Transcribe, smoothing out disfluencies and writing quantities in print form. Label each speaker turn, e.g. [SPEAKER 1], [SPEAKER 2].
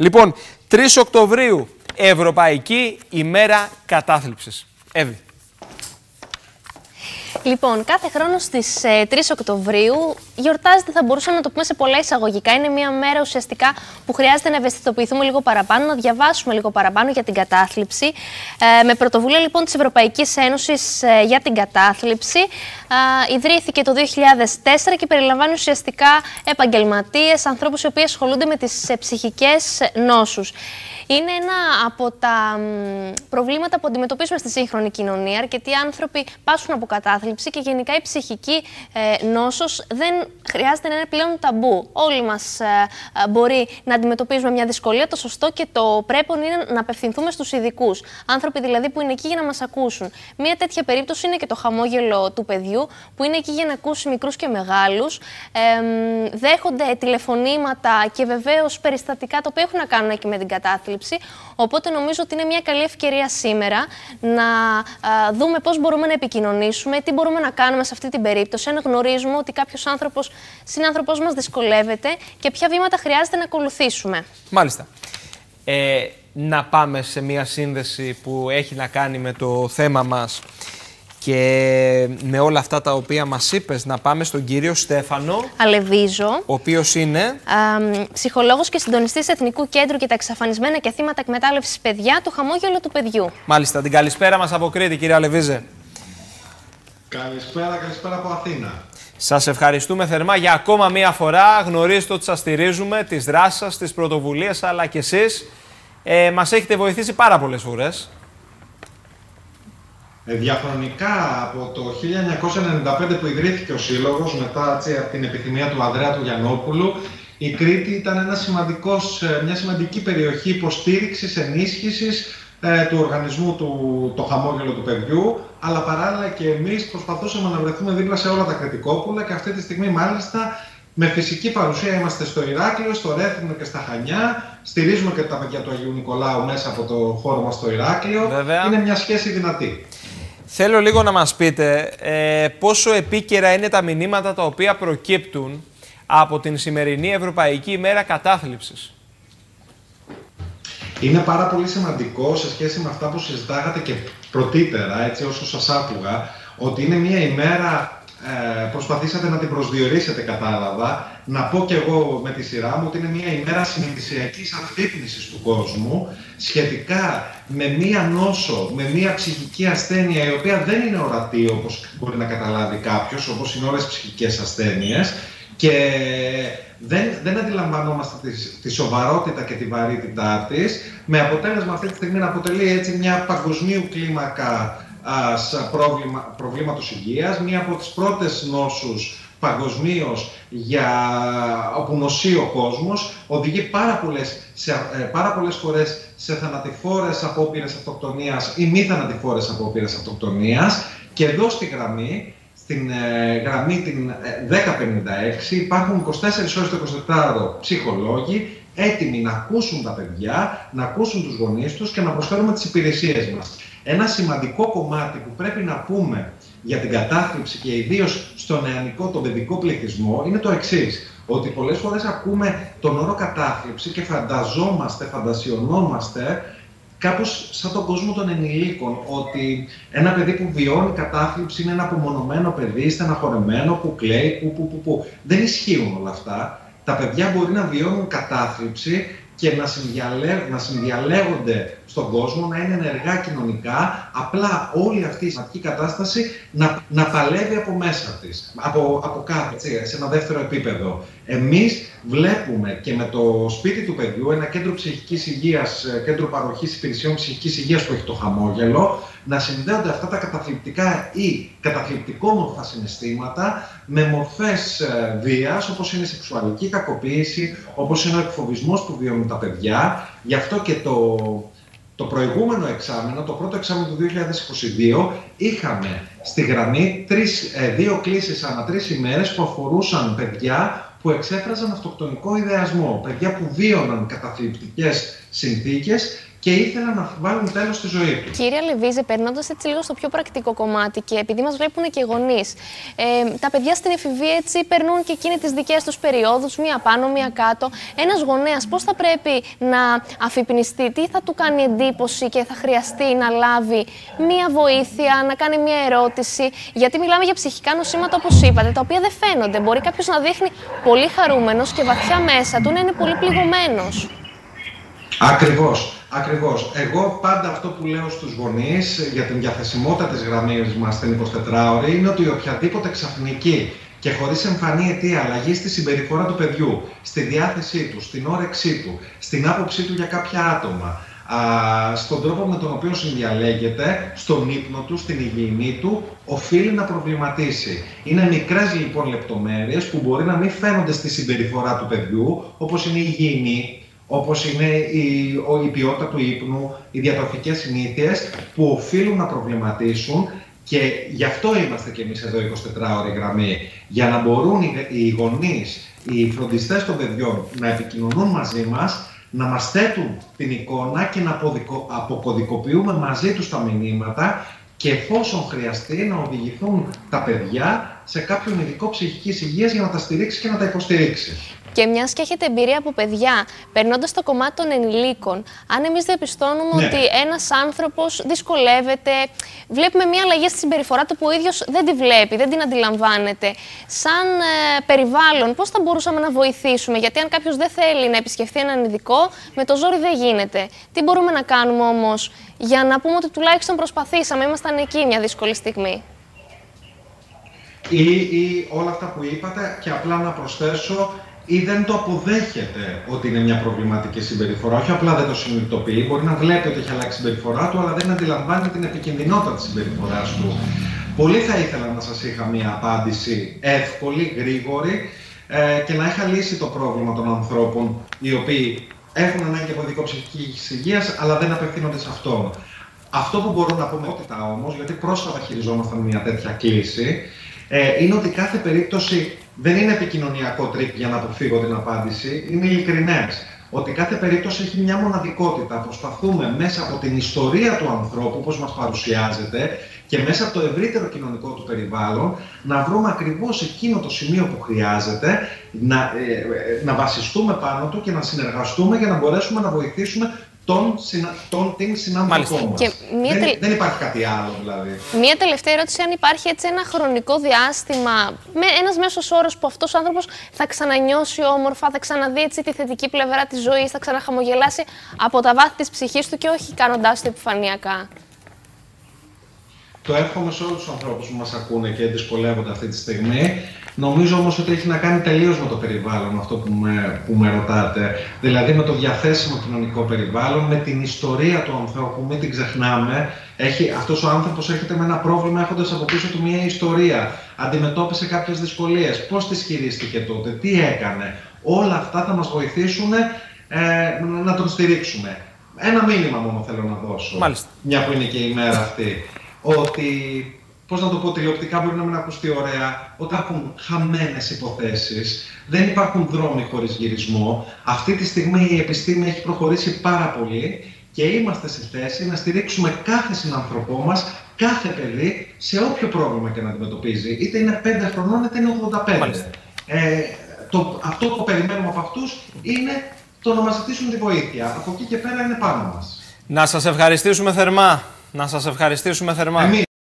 [SPEAKER 1] Λοιπόν, 3 Οκτωβρίου, Ευρωπαϊκή ημέρα κατάθλιψης. Εύη.
[SPEAKER 2] Λοιπόν, κάθε χρόνο στις 3 Οκτωβρίου γιορτάζεται, θα μπορούσαμε να το πούμε σε πολλά εισαγωγικά. Είναι μια μέρα ουσιαστικά που χρειάζεται να ευαισθητοποιηθούμε λίγο παραπάνω, να διαβάσουμε λίγο παραπάνω για την κατάθλιψη. Με πρωτοβουλία λοιπόν της Ευρωπαϊκής Ένωσης για την κατάθλιψη, ιδρύθηκε το 2004 και περιλαμβάνει ουσιαστικά επαγγελματίες, ανθρώπους οι οποίοι ασχολούνται με τις ψυχικές νόσους. Είναι ένα από τα προβλήματα που αντιμετωπίζουμε στη σύγχρονη κοινωνία. Αρκετοί άνθρωποι πάσχουν από κατάθλιψη και γενικά η ψυχική νόσος δεν χρειάζεται να είναι πλέον ταμπού. Όλοι μας μπορεί να αντιμετωπίζουμε μια δυσκολία. Το σωστό και το πρέπον είναι να απευθυνθούμε στους ειδικούς. Άνθρωποι δηλαδή που είναι εκεί για να μας ακούσουν. Μια τέτοια περίπτωση είναι και το χαμόγελο του παιδιού, που είναι εκεί για να ακούσει μικρούς και μεγάλους. Δέχονται τηλεφωνήματα και βεβαίως περιστατικά τα οποία έχουν να κάνουν και με την κατάθλιψη. Οπότε νομίζω ότι είναι μια καλή ευκαιρία σήμερα να δούμε πώς μπορούμε να επικοινωνήσουμε, τι μπορούμε να κάνουμε σε αυτή την περίπτωση, αν γνωρίζουμε ότι κάποιος συνάνθρωπος μας δυσκολεύεται και ποια βήματα χρειάζεται να ακολουθήσουμε.
[SPEAKER 1] Μάλιστα. Να πάμε σε μια σύνδεση που έχει να κάνει με το θέμα μας και με όλα αυτά τα οποία μας είπες, να πάμε στον κύριο Στέφανο
[SPEAKER 2] Αλεβίζο,
[SPEAKER 1] ο οποίος είναι
[SPEAKER 2] ψυχολόγος και συντονιστής Εθνικού Κέντρου για τα Εξαφανισμένα και Θύματα Εκμετάλλευσης Παιδιά, το χαμόγελο του παιδιού.
[SPEAKER 1] Μάλιστα, την καλησπέρα μας από Κρήτη, κύριε Αλεβίζε.
[SPEAKER 3] Καλησπέρα από Αθήνα.
[SPEAKER 1] Σας ευχαριστούμε θερμά για ακόμα μία φορά. Γνωρίζετε ότι σας στηρίζουμε, τις δράσεις σας, τις πρωτοβουλίες, αλλά και εσείς μας έχετε βοηθήσει πάρα πολλές φορές.
[SPEAKER 3] Διαχρονικά από το 1995 που ιδρύθηκε ο Σύλλογος, μετά από την επιθυμία του Ανδρέα του Γιαννόπουλου, η Κρήτη ήταν μια σημαντική περιοχή υποστήριξης, ενίσχυσης του οργανισμού το χαμόγελο του παιδιού, αλλά παράλληλα και εμείς προσπαθούσαμε να βρεθούμε δίπλα σε όλα τα Κρητικόπουλα και αυτή τη στιγμή μάλιστα με φυσική παρουσία είμαστε στο Ηράκλειο, στο Ρέθυμνο και στα Χανιά. Στηρίζουμε και τα παιδιά του Αγίου Νικολάου μέσα από το χώρο μας στο Ηράκλειο.
[SPEAKER 1] Βέβαια.
[SPEAKER 3] Είναι μια σχέση δυνατή.
[SPEAKER 1] Θέλω λίγο να μας πείτε πόσο επίκαιρα είναι τα μηνύματα τα οποία προκύπτουν από την σημερινή Ευρωπαϊκή ημέρα κατάθλιψης.
[SPEAKER 3] Είναι πάρα πολύ σημαντικό σε σχέση με αυτά που συζητάγατε και πρωτήτερα, έτσι όσο σας άκουγα, ότι είναι μια ημέρα, προσπαθήσατε να την προσδιορίσετε, κατάλαβα, να πω κι εγώ με τη σειρά μου ότι είναι μια ημέρα συνειδησιακής αφύπνισης του κόσμου σχετικά με μια νόσο, με μια ψυχική ασθένεια η οποία δεν είναι ορατή όπως μπορεί να καταλάβει κάποιος, όπως είναι όλες οι ψυχικές ασθένειες, και δεν αντιλαμβανόμαστε τη σοβαρότητα και τη βαρύτητά της, με αποτέλεσμα αυτή τη στιγμή να αποτελεί έτσι μια παγκοσμίου κλίμακα προβλήματος υγείας, μία από τις πρώτες νόσους παγκοσμίως όπου νοσεί ο κόσμος, οδηγεί πάρα πολλές φορές σε θανατηφόρες απόπειρες αυτοκτονίας ή μη θανατηφόρες απόπειρες αυτοκτονίας, και εδώ στην γραμμή την 1056 υπάρχουν 24 ώρες το 24ωρο ψυχολόγοι έτοιμοι να ακούσουν τα παιδιά, να ακούσουν τους γονείς τους και να προσφέρουμε τις υπηρεσίες μας. Ένα σημαντικό κομμάτι που πρέπει να πούμε για την κατάθλιψη και ιδίως στον νεανικό, τον παιδικό πληθυσμό είναι το εξής, ότι πολλές φορές ακούμε τον όρο κατάθλιψη και φαντασιωνόμαστε κάπως σαν τον κόσμο των ενηλίκων, ότι ένα παιδί που βιώνει κατάθλιψη είναι ένα απομονωμένο παιδί, στεναχωρεμένο, που κλαίει, που. Δεν ισχύουν όλα αυτά. Τα παιδιά μπορεί να βιώνουν κατάθλιψη και να συνδιαλέγονται στον κόσμο, να είναι ενεργά κοινωνικά, απλά όλη αυτή η σημαντική κατάσταση να παλεύει από μέσα της, από κάτω, σε ένα δεύτερο επίπεδο. Εμείς βλέπουμε και με το σπίτι του παιδιού, ένα κέντρο ψυχικής υγείας, κέντρο παροχής υπηρεσιών ψυχικής υγείας που έχει το χαμόγελο, να συνδέονται αυτά τα καταθλιπτικά ή καταθλιπτικόμορφα συναισθήματα με μορφές βίας, όπως είναι η σεξουαλική κακοποίηση, όπως είναι ο εκφοβισμός που βιώνουν τα παιδιά. Γι' αυτό και το προηγούμενο εξάμηνο, το πρώτο εξάμηνο του 2022, είχαμε στη γραμμή 2 κλήσεις ανά 3 ημέρες που αφορούσαν παιδιά που εξέφραζαν αυτοκτονικό ιδεασμό, παιδιά που βίωναν καταθλιπτικές συνθήκες και ήθελαν να βάλουν τέλος στη ζωή του.
[SPEAKER 2] Κύριε Λεβίζε, περνώντας έτσι λίγο στο πιο πρακτικό κομμάτι και επειδή μας βλέπουν και γονείς, τα παιδιά στην εφηβεία έτσι περνούν και εκείνοι τις δικές τους περιόδους, μία πάνω, μία κάτω. Ένας γονέας πώς θα πρέπει να αφυπνιστεί, τι θα του κάνει εντύπωση και θα χρειαστεί να λάβει μία βοήθεια, να κάνει μία ερώτηση, γιατί μιλάμε για ψυχικά νοσήματα όπως είπατε, τα οποία δεν φαίνονται. Μπορεί κάποιος να δείχνει πολύ χαρούμενος και βαθιά μέσα του να είναι πολύ πληγωμένος.
[SPEAKER 3] Ακριβώς. Εγώ πάντα αυτό που λέω στους γονείς για την διαθεσιμότητα της γραμμής μας στην 24ωρη είναι ότι οποιαδήποτε ξαφνική και χωρίς εμφανή αιτία αλλαγή στη συμπεριφορά του παιδιού, στη διάθεσή του, στην όρεξή του, στην άποψή του για κάποια άτομα, στον τρόπο με τον οποίο συνδιαλέγεται, στον ύπνο του, στην υγιεινή του, οφείλει να προβληματίσει. Είναι μικρές λοιπόν λεπτομέρειες που μπορεί να μην φαίνονται στη συμπεριφορά του παιδιού, όπως είναι η υγιεινή, όπως είναι η ποιότητα του ύπνου, οι διατροφικές συνήθειες που οφείλουν να προβληματίσουν και γι' αυτό είμαστε κι εμείς εδώ 24ωρη γραμμή, για να μπορούν οι γονείς, οι φροντιστές των παιδιών να επικοινωνούν μαζί μας, να μας θέτουν την εικόνα και να αποκωδικοποιούμε μαζί τους τα μηνύματα και εφόσον χρειαστεί να οδηγηθούν τα παιδιά σε κάποιον ειδικό ψυχικής υγείας για να τα στηρίξει και να τα υποστηρίξει.
[SPEAKER 2] Και μιας και έχετε εμπειρία από παιδιά, περνώντας το κομμάτι των ενηλίκων, αν εμείς διαπιστώνουμε ότι ένας άνθρωπος δυσκολεύεται, βλέπουμε μια αλλαγή στη συμπεριφορά του που ο ίδιος δεν τη βλέπει, δεν την αντιλαμβάνεται. Σαν περιβάλλον, πώς θα μπορούσαμε να βοηθήσουμε, γιατί αν κάποιος δεν θέλει να επισκεφθεί έναν ειδικό, με το ζόρι δεν γίνεται. Τι μπορούμε να κάνουμε όμως για να πούμε ότι τουλάχιστον προσπαθήσαμε, ήμασταν εκεί μια δύσκολη στιγμή.
[SPEAKER 3] Ή όλα αυτά που είπατε και απλά να προσθέσω, ή δεν το αποδέχεται ότι είναι μια προβληματική συμπεριφορά, όχι απλά δεν το συνειδητοποιεί, μπορεί να βλέπει ότι έχει αλλάξει η συμπεριφορά του, αλλά δεν αντιλαμβάνει την επικινδυνότητα της συμπεριφοράς του. Πολύ θα ήθελα να σας είχα μια απάντηση εύκολη, γρήγορη και να είχα λύσει το πρόβλημα των ανθρώπων οι οποίοι έχουν ανάγκη από ειδικό ψυχικής υγείας, αλλά δεν απευθύνονται σε αυτόν. Αυτό που μπορώ να πω με όμως, γιατί πρόσφατα χειριζόμασταν μια τέτοια κλίση, είναι ότι κάθε περίπτωση δεν είναι επικοινωνιακό τρίκ για να αποφύγω την απάντηση, είναι ειλικρινές. Ότι κάθε περίπτωση έχει μια μοναδικότητα. Προσπαθούμε μέσα από την ιστορία του ανθρώπου, όπως μας παρουσιάζεται, και μέσα από το ευρύτερο κοινωνικό του περιβάλλον, να βρούμε ακριβώς εκείνο το σημείο που χρειάζεται, να βασιστούμε πάνω του και να συνεργαστούμε για να μπορέσουμε να βοηθήσουμε την συνάνθρωπό μας. Δεν υπάρχει κάτι άλλο δηλαδή.
[SPEAKER 2] Μία τελευταία ερώτηση, αν υπάρχει έτσι ένα χρονικό διάστημα, ένας μέσος όρος που αυτός ο άνθρωπος θα ξανανιώσει όμορφα, θα ξαναδεί έτσι τη θετική πλευρά της ζωής, θα ξαναχαμογελάσει από τα βάθη της ψυχής του και όχι κάνοντάς το επιφανειακά.
[SPEAKER 3] Το εύχομαι σε όλους τους ανθρώπους που μας ακούνε και δυσκολεύονται αυτή τη στιγμή. Νομίζω όμως ότι έχει να κάνει τελείως με το περιβάλλον αυτό που με ρωτάτε. Δηλαδή με το διαθέσιμο κοινωνικό περιβάλλον, με την ιστορία του ανθρώπου, μην την ξεχνάμε. Αυτός ο άνθρωπος έρχεται με ένα πρόβλημα έχοντας από πίσω του μια ιστορία. Αντιμετώπισε κάποιες δυσκολίες. Πώς τις χειρίστηκε τότε, τι έκανε. Όλα αυτά θα μας βοηθήσουν να τον στηρίξουμε. Ένα μήνυμα μόνο θέλω να δώσω, μια που είναι και η μέρα αυτή. Ότι, πώς να το πω, τηλεοπτικά μπορεί να μην ακουστεί ωραία, ότι υπάρχουν χαμένες υποθέσεις, δεν υπάρχουν δρόμοι χωρίς γυρισμό. Αυτή τη στιγμή η επιστήμη έχει προχωρήσει πάρα πολύ και είμαστε σε θέση να στηρίξουμε κάθε συνανθρωπό μας, κάθε παιδί, σε όποιο πρόβλημα και να αντιμετωπίζει. Είτε είναι 5 χρονών, είτε είναι 85. Αυτό που περιμένουμε από αυτούς είναι το να μας ζητήσουν τη βοήθεια. Από εκεί και πέρα είναι πάνω μας.
[SPEAKER 1] Να σας ευχαριστήσουμε θερμά. Να σας ευχαριστήσουμε θερμά.